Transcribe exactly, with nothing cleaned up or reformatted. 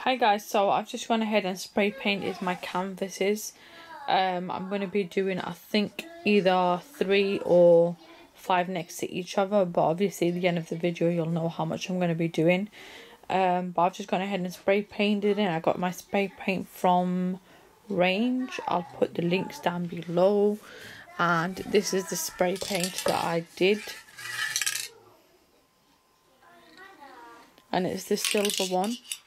Hi guys, so I've just gone ahead and spray painted my canvases. Um, I'm going to be doing, I think, either three or five next to each other, but obviously at the end of the video you'll know how much I'm going to be doing. Um, but I've just gone ahead and spray painted it. I got my spray paint from Range. I'll put the links down below. And this is the spray paint that I did. And it's the silver one.